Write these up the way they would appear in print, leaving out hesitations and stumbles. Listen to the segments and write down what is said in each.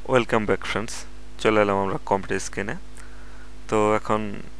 Welcome back friends, চলে এলাম আমরা কম্পিউটার স্ক্রিনে। তো এখন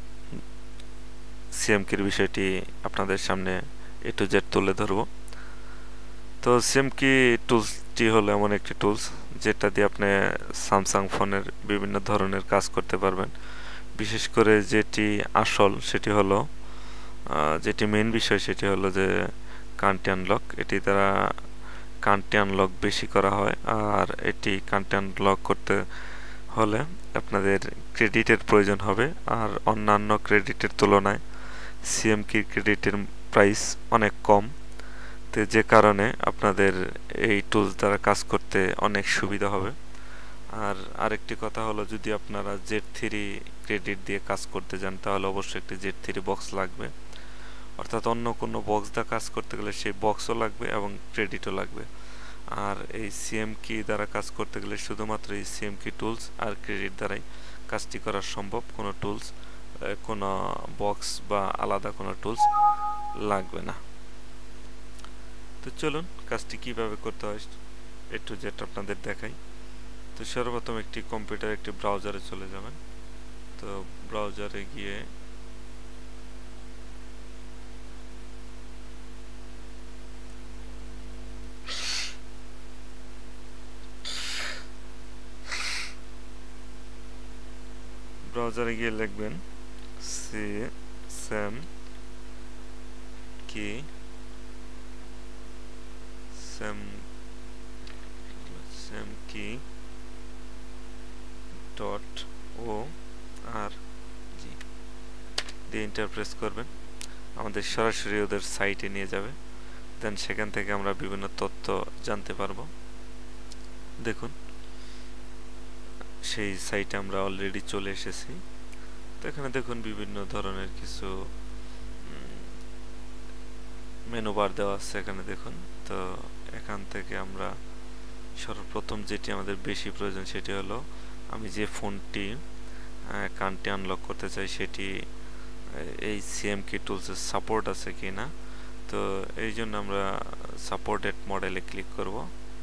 সিএমকির বিষয়টি আপনাদের সামনে এ টু জেড তুলে ধরব। তো সিএমকি টুলসটি হলো এমন একটি টুলস যেটা দিয়ে আপনি স্যামসাং ফোনের বিভিন্ন ধরনের কাজ করতে পারবেন। বিশেষ করে যেটি আসল সেটি হলো যেটি মেইন বিষয় সেটি হলো যে কান্ট্রি আনলক। এটি দ্বারা কান্ট্রি আনলক বেশি করা হয়, আর এটি কান্ট্রি আনলক করতে হলে আপনাদের ক্রেডিটের প্রয়োজন হবে। আর অন্যান্য ক্রেডিটের তুলনায় সিএমকির ক্রেডিটের প্রাইস অনেক কম, তো যে কারণে আপনাদের এই টুলস দ্বারা কাজ করতে অনেক সুবিধা হবে। আর আরেকটি কথা হলো, যদি আপনারা Z3 ক্রেডিট দিয়ে কাজ করতে যান তাহলে অবশ্যই একটি Z3 বক্স লাগবে। অর্থাৎ অন্য কোনো বক্স দিয়ে কাজ করতে গেলে সেই বক্সও লাগবে এবং ক্রেডিটও লাগবে। আর এই সিএমকি দ্বারা কাজ করতে গেলে শুধুমাত্র এই সিএমকি টুলস আর ক্রেডিট দ্বারাই কাজটি করা সম্ভব। কোনো টুলস, কোনো বক্স বা আলাদা কোনো টুলস লাগবে না। তো চলুন কাজটি কিভাবে করতে হয় এ টু জেড আপনাদের দেখাই। তো সর্বপ্রথম একটি কম্পিউটার একটি ব্রাউজারে চলে যাবেন। তো ব্রাউজারে গিয়ে লিখবেন সিএমকি .org দিয়ে এন্টার প্রেস করবেন। আমাদের সরাসরি ওদের সাইটে নিয়ে যাবে। দেন সেখান থেকে আমরা বিভিন্ন তথ্য জানতে পারবো। দেখুন সেই সাইটে আমরা অলরেডি চলে এসেছি। তো এখানে দেখুন বিভিন্ন ধরনের কিছু মেনু বার দেওয়া আছে এখানে দেখুন। তো এখান থেকে আমরা সর্বপ্রথম যেটি আমাদের বেশি প্রয়োজন সেটি হলো আমি যে ফোনটি কান্ট্রি আনলক করতে চাই সেটি এই সিএমকি টুলসের সাপোর্ট আছে কি না। তো এই জন্য আমরা সাপোর্টেড মডেলে ক্লিক করব।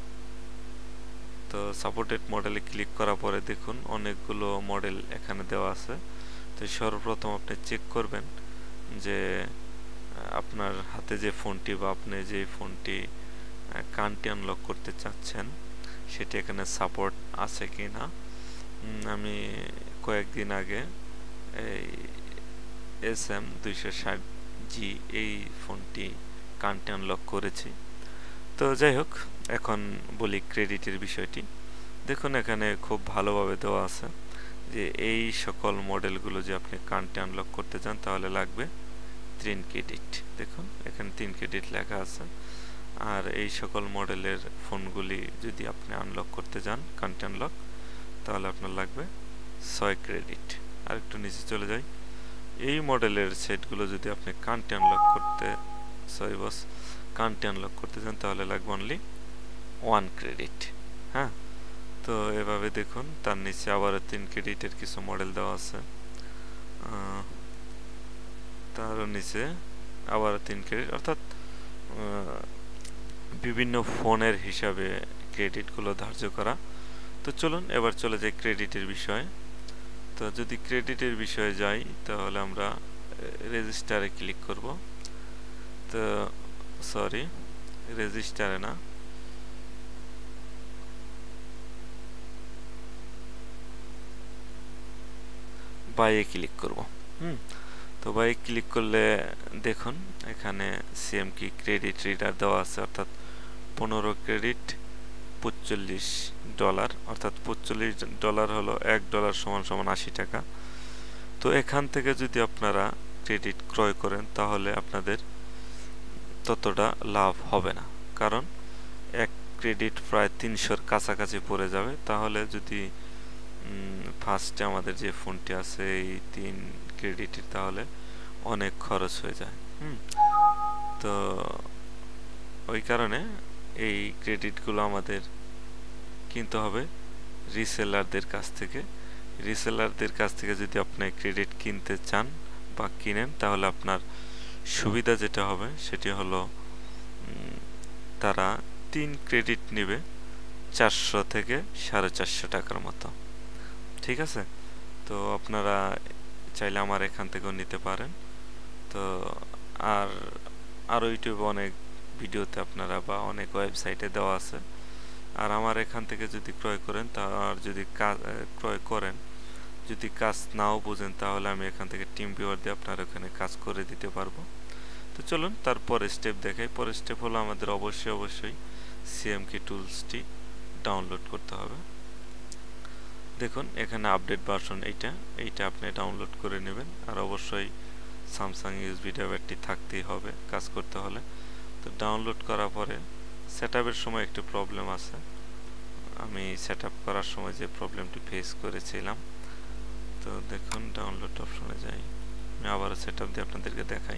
তো সাপোর্টেড মডেলে ক্লিক করার পরে দেখুন অনেকগুলো মডেল এখানে দেওয়া আছে। তো সর্বপ্রথম আপনি চেক করবেন যে আপনার হাতে যে ফোনটি বা আপনি যে ফোনটি কান্ট্রি আনলক করতে চাচ্ছেন সেটি এখানে সাপোর্ট আছে কি না। আমি কয়েকদিন আগে এই SM260G এই ফোনটি কান্ট্রি আনলক করেছি। তো যাই হোক, এখন বলি ক্রেডিটের বিষয়টি। দেখুন এখানে খুব ভালোভাবে দেওয়া আছে যে এই সকল মডেলগুলো যে আপনি কান্ট্রি আনলক করতে চান তাহলে লাগবে 3 ক্রেডিট। দেখুন এখানে 3 ক্রেডিট লেখা আছে। আর এই সকল মডেলের ফোনগুলি যদি আপনি আনলক করতে যান কান্ট্রি আনলক তাহলে আপনার লাগবে 6 ক্রেডিট। আর একটু নিচে চলে যাই, এই মডেলের সেটগুলো যদি আপনি কান্ট্রি আনলক করতে চান তাহলে লাগবে অনলি 1 ক্রেডিট। হ্যাঁ, তো এভাবে দেখুন তার নিচে আবার 3 ক্রেডিটের কিছু মডেল দেওয়া আছে। তারও নিচে আবার 3 ক্রেডিট, অর্থাৎ বিভিন্ন ফোনের হিসাবে ক্রেডিটগুলো ধার্য করা। তো চলুন এবার চলে যাই ক্রেডিটের বিষয়ে। তো যদি ক্রেডিটের বিষয়ে যাই তাহলে আমরা রেজিস্টারে ক্লিক করব। তো সরি, রেজিস্টারে না, বাইয়ে ক্লিক করব। তো বাইয়ে ক্লিক করলে দেখুন এখানে সিএমকি ক্রেডিট রিডার দেওয়া আছে, অর্থাৎ 15 ক্রেডিট $45, অর্থাৎ $45 হলো $1 = 80 টাকা। তো এখান থেকে যদি আপনারা ক্রেডিট ক্রয় করেন তাহলে আপনাদের ততটা লাভ হবে না, কারণ 1 ক্রেডিট প্রায় 300-র কাছাকাছি পড়ে যাবে। তাহলে যদি ফার্স্টে আমাদের যে ফোনটি আছে এই 3 ক্রেডিটের তাহলে অনেক খরচ হয়ে যায়। তো ওই কারণে এই ক্রেডিটগুলো আমাদের কিনতে হবে রিসেলারদের কাছ থেকে। রিসেলারদের কাছ থেকে যদি আপনি ক্রেডিট কিনতে চান বা কিনেন তাহলে আপনার সুবিধা যেটা হবে সেটি হলো তারা 3 ক্রেডিট নেবে 400 থেকে 450 টাকার মতো। ঠিক আছে, তো আপনারা চাইলে আমার এখান থেকেও নিতে পারেন। তো আর আরও ইউটিউবে অনেক ভিডিওতে আপনারা বা অনেক ওয়েবসাইটে দেওয়া আছে। আর আমার এখান থেকে যদি ক্রয় করেন আর যদি ক্রয় করেন যদি কাজ নাও বোঝেন তাহলে আমি এখান থেকে টিম ভিউয়ার দিয়ে আপনার ওখানে কাজ করে দিতে পারবো। তো চলুন তারপরে স্টেপ দেখাই। পরের স্টেপ হলো আমাদের অবশ্যই সিএমকি টুলসটি ডাউনলোড করতে হবে। দেখুন এখানে আপডেট ভার্সন এইটা আপনি ডাউনলোড করে নেবেন। আর অবশ্যই স্যামসাং ইউএসবি ড্রাইভারটি থাকতেই হবে কাজ করতে হলে। তো ডাউনলোড করার পরে সেটআপের সময় একটু প্রবলেম আছে। আমি সেটআপ করার সময় যে প্রবলেমটি ফেস করেছিলাম। তো দেখুন ডাউনলোড অপশনে যাই, আমি আবারও সেটআপ দিয়ে আপনাদেরকে দেখাই।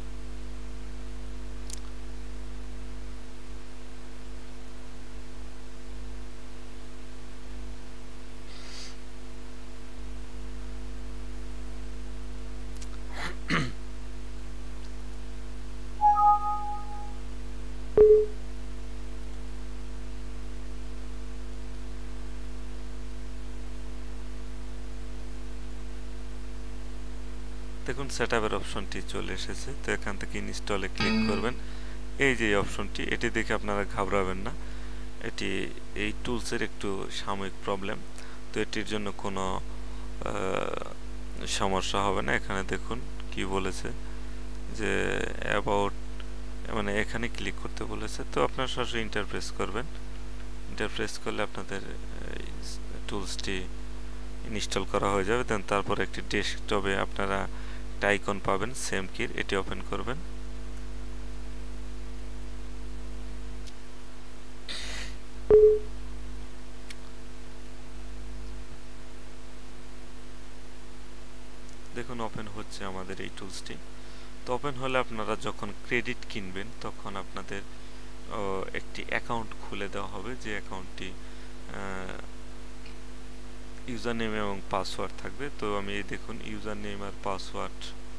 দেখুন সেটআপের অপশনটি চলে এসেছে। তো এখান থেকে ইনস্টলে ক্লিক করবেন। এই যে অপশনটি, এটি দেখে আপনারা ঘাবড়াবেন না, এটি এই টুলসের একটু সাময়িক প্রবলেম। তো এটির জন্য কোনো সমস্যা হবে না। এখানে দেখুন কি বলেছে যে অ্যাবাউট, মানে এখানে ক্লিক করতে বলেছে। তো আপনারা সরাসরি ইন্টারপ্রেস করবেন। ইন্টারপ্রেস করলে আপনাদের টুলসটি ইনস্টল করা হয়ে যাবে। দেন তারপর একটি ডেস্কটপে আপনারা একটা আইকন পাবেন সিএমকির, এটি ওপেন করবেন। দেখুন ওপেন হচ্ছে আমাদের এই টুলসটি। তো ওপেন হলে আপনারা যখন ক্রেডিট কিনবেন তখন আপনাদের একটি অ্যাকাউন্ট খুলে দেওয়া হবে, যে অ্যাকাউন্টটি ইউজার নেম এবং পাসওয়ার্ড থাকবে। তো আমি এই দেখুন ইউজার নেম আর পাসওয়ার্ড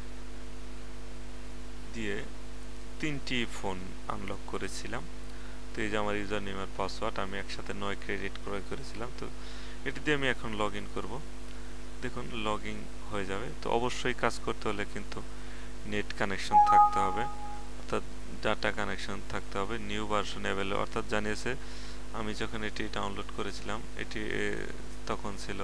দিয়ে 3টি ফোন আনলক করেছিলাম। তো এই যে আমার ইউজার নেম আর পাসওয়ার্ড, আমি একসাথে 9 ক্রেডিট ক্রয় করেছিলাম। তো এটি দিয়ে আমি এখন লগ ইন করবো। দেখুন লগ ইন হয়ে যাবে। তো অবশ্যই কাজ করতে হলে কিন্তু নেট কানেকশন থাকতে হবে, অর্থাৎ ডাটা কানেকশন থাকতে হবে। নিউ ভার্সন অ্যাভেলেবল, অর্থাৎ জানিয়েছে আমি যখন এটি ডাউনলোড করেছিলাম এটি তখন ছিল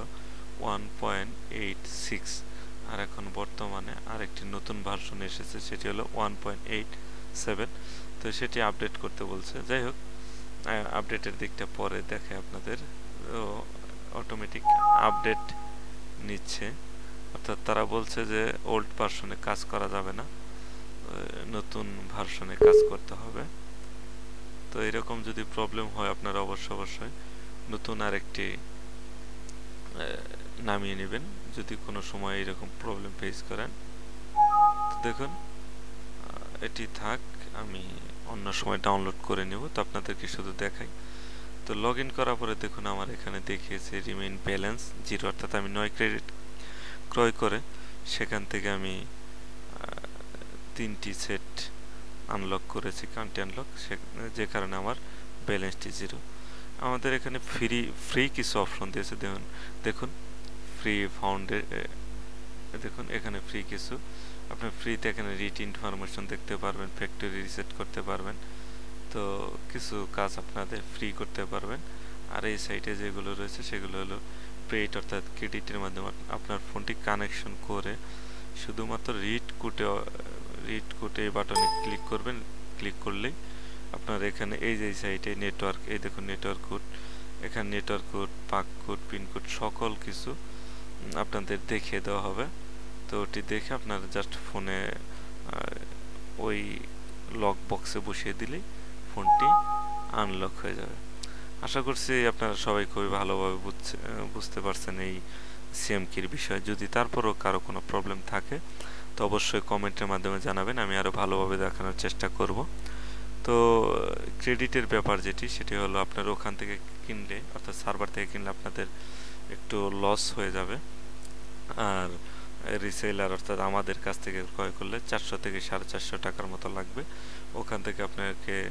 1.86, আর এখন বর্তমানে আরেকটি নতুন ভার্সন এসেছে, সেটি হলো 1.87। তো সেটি আপডেট করতে বলছে। যাই হোক, আপডেটের দিকটা পরে দেখে আপনাদের। অটোমেটিক আপডেট নিচ্ছে, অর্থাৎ তারা বলছে যে ওল্ড ভার্সনে কাজ করা যাবে না, নতুন ভার্সনে কাজ করতে হবে। তো এরকম যদি প্রবলেম হয় আপনারা অবশ্যই নতুন আরেকটি নামিয়ে নেবেন যদি কোনো সময় এরকম প্রবলেম ফেস করেন। তো দেখুন এটি থাক, আমি অন্য সময় ডাউনলোড করে নেব। তো আপনাদেরকে শুধু দেখাই। তো লগ ইন করার পরে দেখুন আমার এখানে দেখিয়েছে রিমেইন ব্যালেন্স 0, অর্থাৎ আমি 9 ক্রেডিট ক্রয় করে সেখান থেকে আমি 3টি সেট আনলক করেছি, কান্ট্রি আনলক, যে কারণে আমার ব্যালেন্সটি 0। আমাদের এখানে ফ্রি কিছু অপশন দিয়েছে। দেখুন ফ্রি ফাউন্ডে, দেখুন এখানে ফ্রি কিছু আপনি ফ্রিতে এখানে রিট ইনফরমেশন দেখতে পারবেন, ফ্যাক্টরি রিসেট করতে পারবেন। তো কিছু কাজ আপনাদের ফ্রি করতে পারবেন। আর এই সাইটে যেগুলো রয়েছে সেগুলো হলো পেইড, অর্থাৎ ক্রেডিটের মাধ্যমে আপনার ফোনটি কানেকশন করে শুধুমাত্র রিট কোডে এই বাটনে ক্লিক করবেন। ক্লিক করলেই আপনার এখানে এই যে সাইটে নেটওয়ার্ক, এই দেখুন নেটওয়ার্ক কোড, এখানে network code, PUK code, pin code সকল কিছু আপনাদের দেখিয়ে দেওয়া হবে। তো ওটি দেখে আপনারা জাস্ট ফোনে ওই লক বক্সে বসিয়ে দিলেই ফোনটি আনলক হয়ে যাবে। আশা করছি আপনারা সবাই খুবই ভালোভাবে বুঝতে পারছেন এই সিএমকির বিষয়। যদি তারপরও কারো কোনো প্রবলেম থাকে তো অবশ্যই কমেন্টের মাধ্যমে জানাবেন, আমি আরও ভালোভাবে দেখানোর চেষ্টা করব। তো ক্রেডিটের ব্যাপার সেটি হলো আপনার ওখান থেকে কিনলে, অর্থাৎ সার্ভার থেকে কিনলে আপনাদের একটু লস হয়ে যাবে। আর রিসেলার অর্থাৎ আমাদের কাছ থেকে ক্রয় করলে 400 থেকে 450 টাকার মতো লাগবে। ওখান থেকে আপনাকে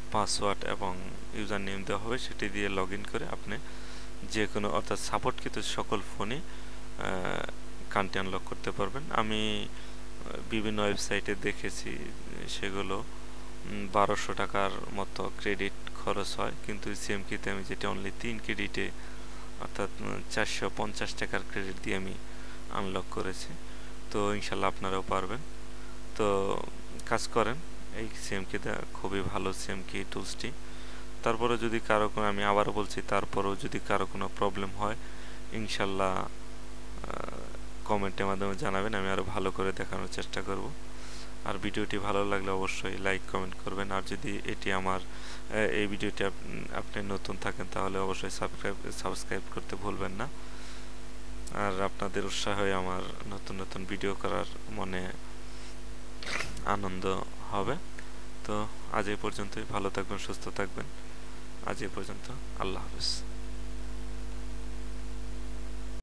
পাসওয়ার্ড এবং ইউজার নেম দেওয়া হবে, সেটি দিয়ে লগ ইন করে আপনি যে কোনো অর্থাৎ সাপোর্টকৃত সকল ফোনে কান্ট্রি আনলক করতে পারবেন। আমি বিভিন্ন ওয়েবসাইটে দেখেছি সেগুলো 1200 টাকার মতো ক্রেডিট খরচ হয়, কিন্তু সিএমকিতে আমি যেটা অনলি 3 ক্রেডিটে অর্থাৎ 450 টাকার ক্রেডিট দিয়ে আমি আনলক করেছি। তো ইনশাল্লাহ আপনারাও পারবেন। তো কাজ করেন, এই সিএমকি খুবই ভালো সিএমকি টুলসটি। তারপরে যদি কারো কোনো, আমি আবারও বলছি, তারপরেও যদি কারো কোনো প্রবলেম হয় ইনশাল্লাহ কমেন্টের মাধ্যমে জানাবেন, আমি আরও ভালো করে দেখানোর চেষ্টা করব। আর ভিডিওটি ভালো লাগলে অবশ্যই লাইক কমেন্ট করবেন। আর যদি এই ভিডিওটি আপনি নতুন থাকেন তাহলে অবশ্যই সাবস্ক্রাইব করতে ভুলবেন না। আর আপনাদের উৎসাহে আমার নতুন নতুন ভিডিও করার মনে আনন্দ হবে। তো আজ এই পর্যন্তই, ভালো থাকবেন, সুস্থ থাকবেন। আজ এই পর্যন্ত, আল্লাহ হাফেজ।